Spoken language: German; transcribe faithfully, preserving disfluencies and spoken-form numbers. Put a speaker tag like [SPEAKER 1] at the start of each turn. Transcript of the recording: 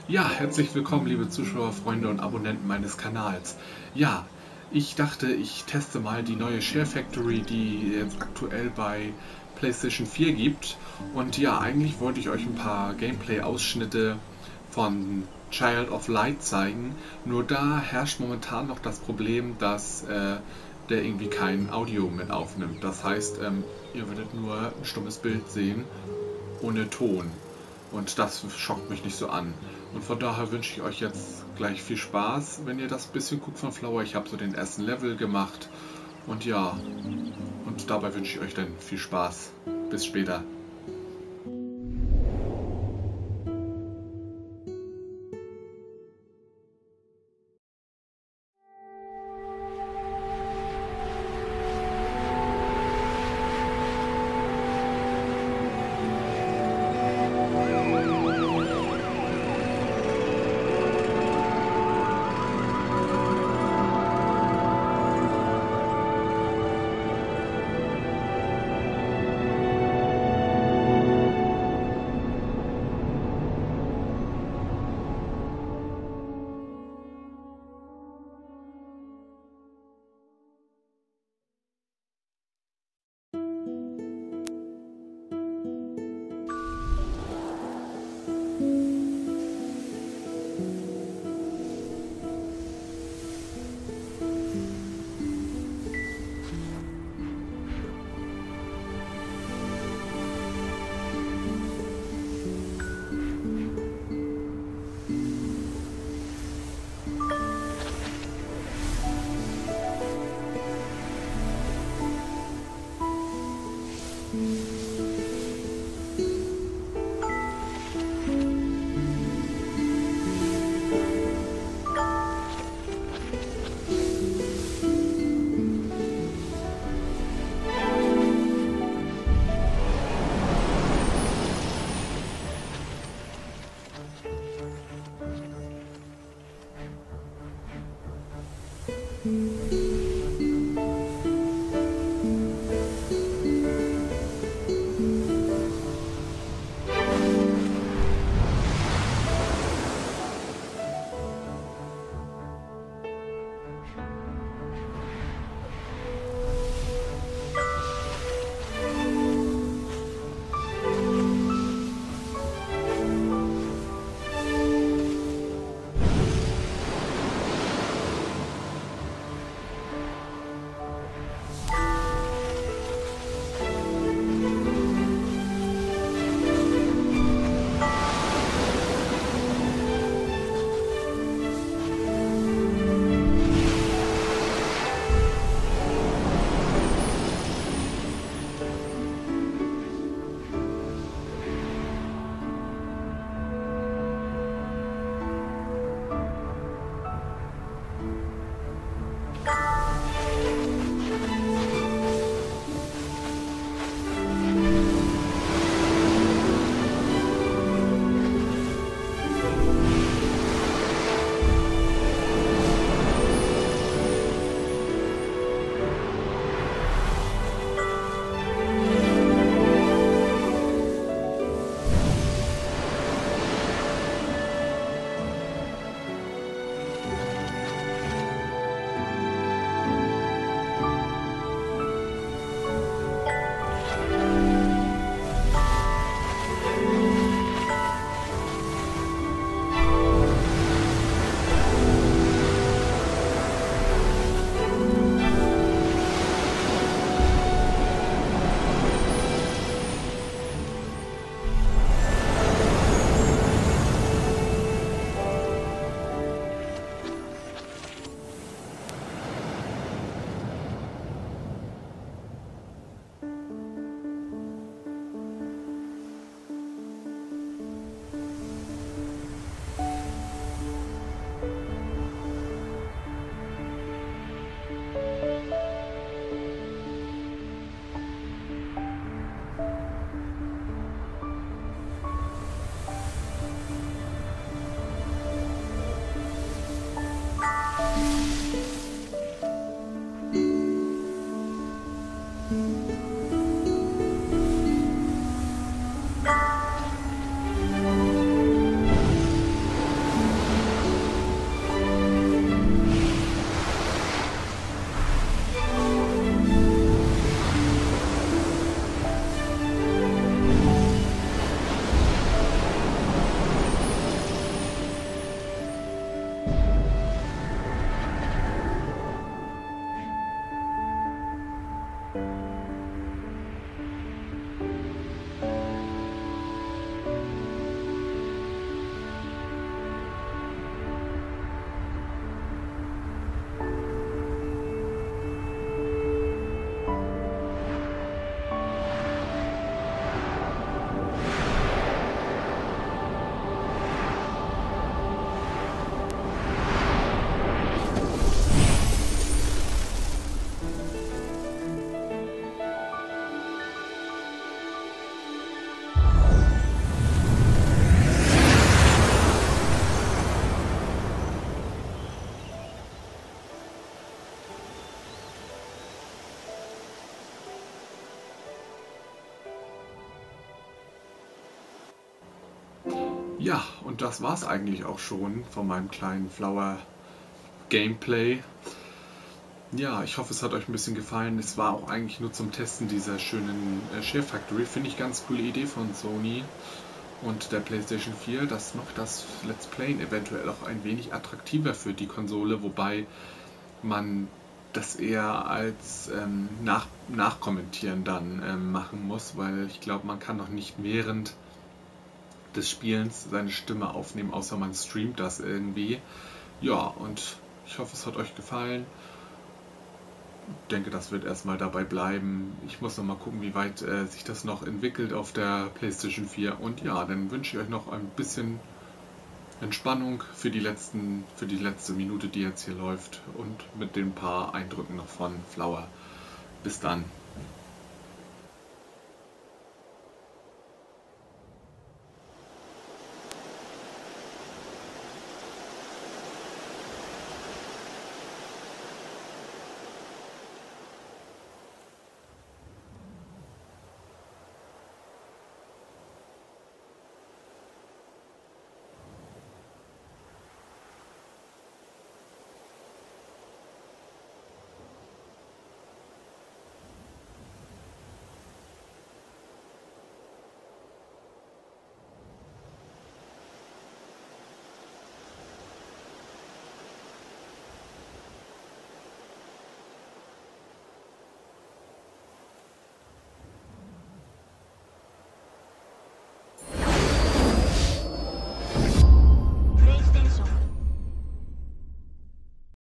[SPEAKER 1] Ja, herzlich willkommen, liebe Zuschauer, Freunde und Abonnenten meines Kanals. Ja, ich dachte, ich teste mal die neue Share Factory, die jetzt aktuell bei PlayStation vier gibt. Und ja, eigentlich wollte ich euch ein paar Gameplay-Ausschnitte von Child of Light zeigen. Nur da herrscht momentan noch das Problem, dass äh, der irgendwie kein Audio mit aufnimmt. Das heißt, ähm, ihr werdet nur ein stummes Bild sehen, ohne Ton. Und das schockt mich nicht so an. Und von daher wünsche ich euch jetzt gleich viel Spaß, wenn ihr das bisschen guckt von Flower. Ich habe so den ersten Level gemacht. Und ja, und dabei wünsche ich euch dann viel Spaß. Bis später. Ja, und das war's eigentlich auch schon von meinem kleinen Flower Gameplay. Ja, ich hoffe, es hat euch ein bisschen gefallen. Es war auch eigentlich nur zum Testen dieser schönen äh, Share Factory. Finde ich ganz coole Idee von Sony und der PlayStation vier. Das macht das Let's Playen eventuell auch ein wenig attraktiver für die Konsole, wobei man das eher als ähm, nach, Nachkommentieren dann ähm, machen muss, weil ich glaube, man kann noch nicht während des Spielens seine Stimme aufnehmen, außer man streamt das irgendwie. Ja, und ich hoffe, es hat euch gefallen. Ich denke, das wird erstmal dabei bleiben. Ich muss noch mal gucken, wie weit äh, sich das noch entwickelt auf der PlayStation vier. Und ja, dann wünsche ich euch noch ein bisschen Entspannung für die letzten, für die letzte Minute, die jetzt hier läuft, und mit den paar Eindrücken noch von Flower. Bis dann.